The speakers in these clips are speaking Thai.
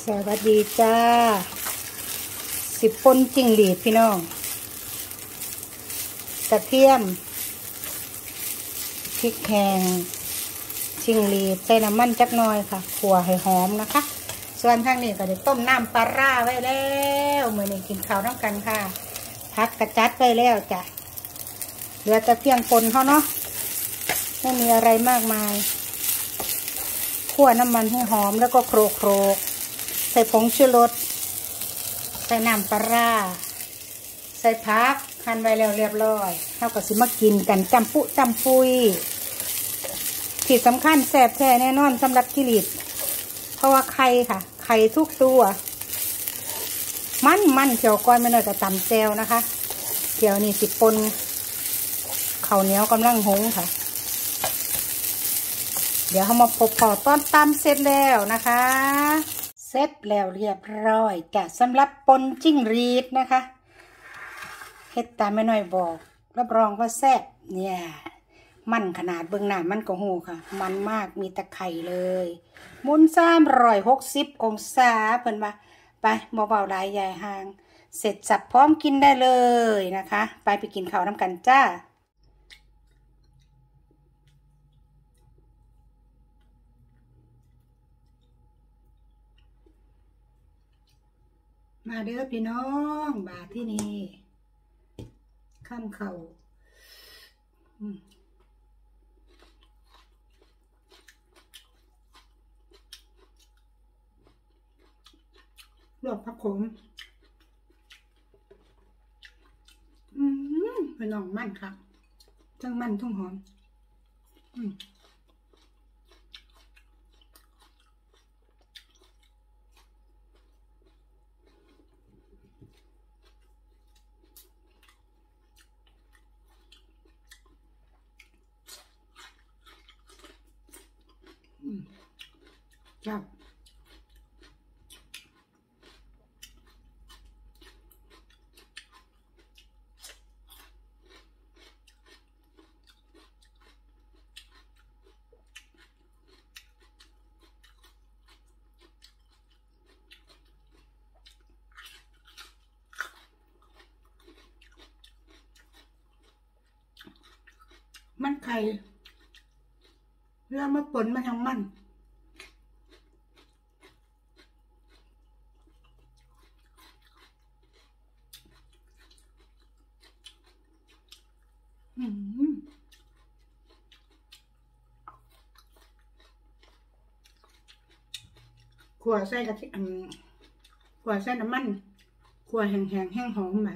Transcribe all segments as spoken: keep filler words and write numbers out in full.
สวัสดีจ้าสิบปนจิ้งหรีดพี่น้องกระเทียมพริกแห้งจิ้งหรีดใส่น้ำมันจักหน่อยค่ะขั่วให้หอมนะคะส่วนทางนี้ก็ได้ต้มน้ำปลาร่าไว้แล้วเมื่อนี้กินข้าวน้ำกันค่ะพักกระจัดไว้แล้วจ้ะเหลือแต่เพียงคนเขาเนาะไม่มีอะไรมากมายคั่วน้ำมันให้หอมแล้วก็โครกโครกใส่ผงชูรสใส่น้ำปลาร่าใส่ผักหั่นไว้แล้วเรียบร้อยเท่ากับสิมากินกันจำปุจำปุยที่สำคัญแซ่บแท้แน่นอนสำหรับจิ้งหรีดเพราะว่าไข่ค่ะไข่ทุกตัวมันมันเขียวก้อนไม่น้อยแต่ตำแจวนะคะเขียวนี่สิปนข้าวเหนียวกำลังหุงค่ะเดี๋ยวเขามาพบพอตอนตำเสร็จแล้วนะคะเสร็จแล้วเรียบร้อยจ้ะสำหรับปนจิ้งหรีดนะคะเฮ็ดตามไม่น้อยบอกรับรองว่าแซ่บเนี่ยมันขนาดเบื้องหน้ามันก็หูค่ะมันมากมีตะไคร่เลยหมุนสามร้อยหกสิบองศาเพิ่นว่าไปเบาๆหลายใหญ่ห่างเสร็จสับพร้อมกินได้เลยนะคะไปไปกินข้าวน้ำกันจ้ามาเด้อพี่น้องบาทที่นี่ข้ามเข่าลวกผักขมอืมพี่น้องมันค่ะทั้งมันทั้งหอมอืมเจ้ามันไข่แล้วมาปนมาทางมันอืมขั่วใส่กะทิอืมขั่วใส่น้ำมันขั่วแห้งแห้งแห้งหอมใหม่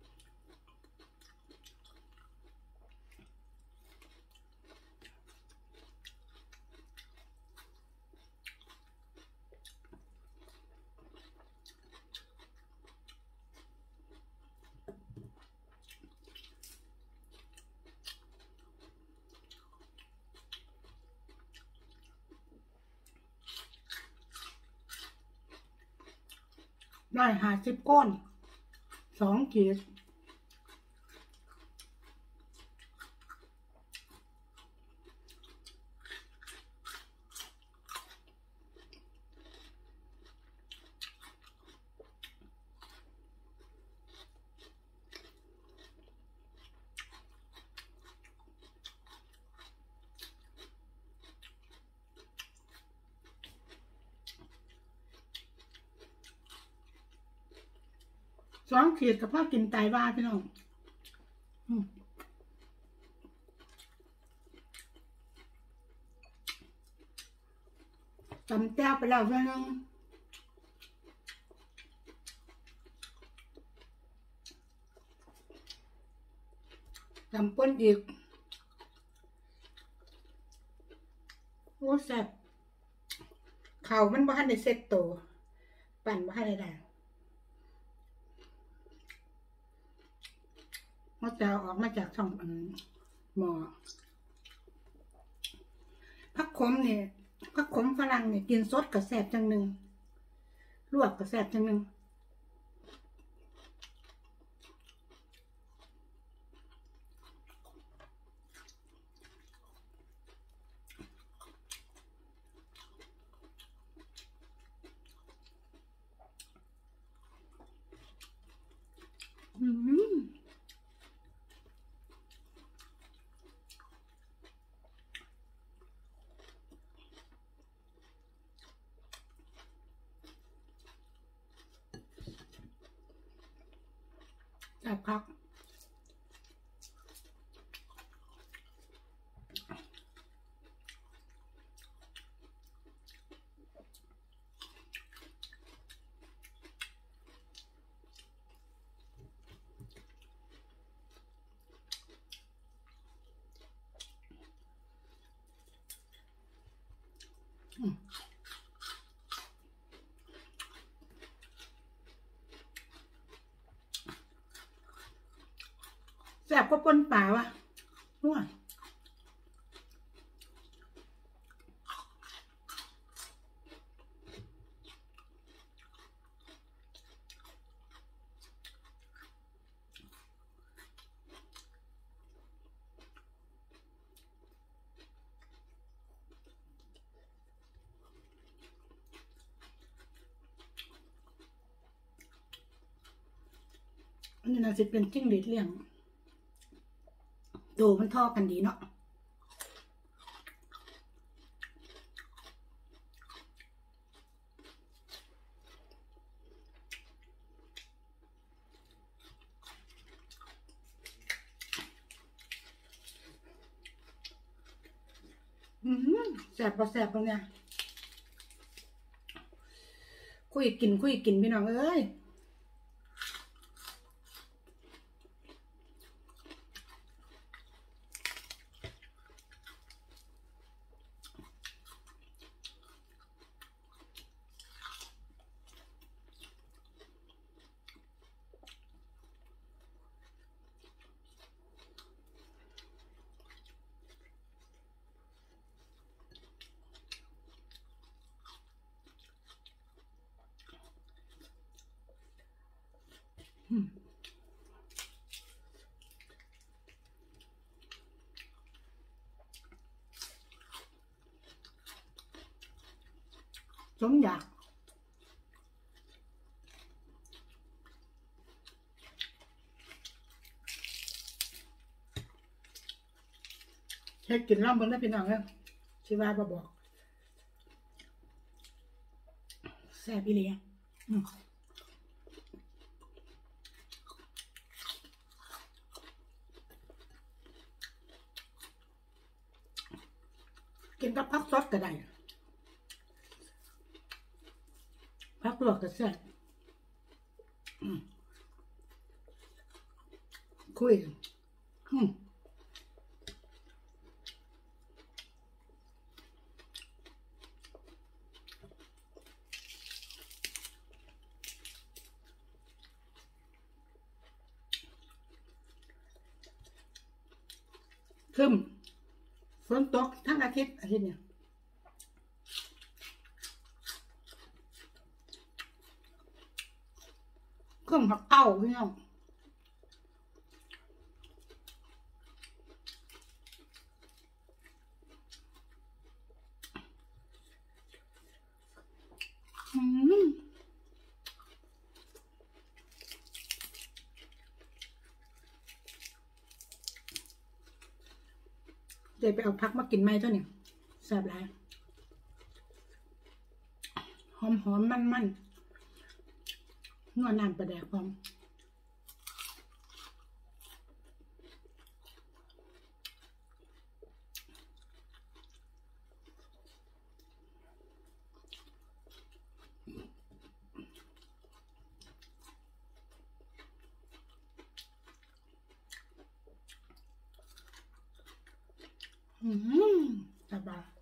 ได้ห้าสิบก้อนสองขีดสองขีดกับพ่อกินไตบ้าพี่น้องจำแต้วไปแล้วเพื่อนจำป้นอีกโอ้แซ่บข่าวมันบ้านในเซ็ตโตปั่นบ้านได้มันจะออกมาจากช่องหม้อผักขมเนี่ยผักขมฝรั่งเนี่ยกินสดกับแซ่บจังหนึ่งลวกกับแซ่บจังหนึ่ง อแซ่บคักแซ่บก็ปนป่าวะนัวอันนี้น่าจะเป็นจิ้งหรีดเลี้ยงดูมันทอกันดีเนาะอืมแสบปะแสบปะเนี่ยคุยกินคุยกินพี่น้องเอ้ยสมอยากให้กินล่ำบนได้พี่น้องเอ้ยชิว่าบ่บอกแซ่บอีหลีอืมกินกับผักสดก็ได้ผักลวกก็แซ่บอืมคุยอืมคึมฝนตกทั้งอาทิตย์อาทิตย์เนี่ยคึมผักเต้าพี่น้องอืมเดี๋ยวไปเอาพักมากินไหมเจ้าเนี่ยแซ่บหลายหอมหอมมันมันนวดน้ำปลาแดกพร้อมอืมสบาย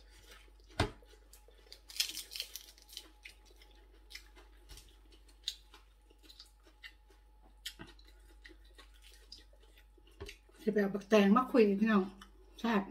จะไปเอาบักแตงมาคุยพี่น้องแซ่บ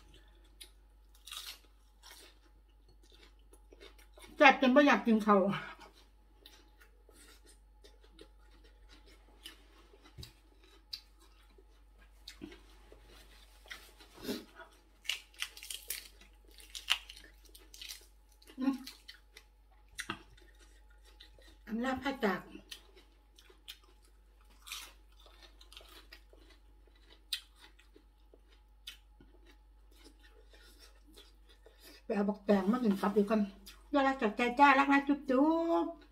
แซ่บจนไม่อยากกินเขาอำลาผ้าจากไปเอาบักแตงมากินกับดีกันอย่ารักจากใจจ้ารักนะจุ๊บจุ๊บ